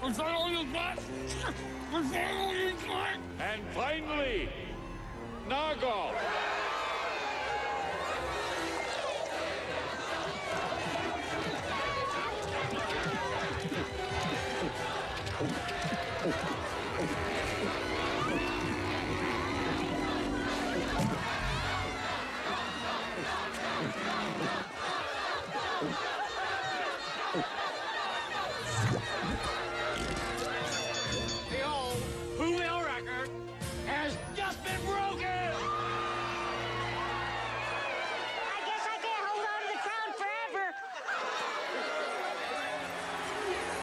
Is that all you got? Is that all you got? And finally, Nago.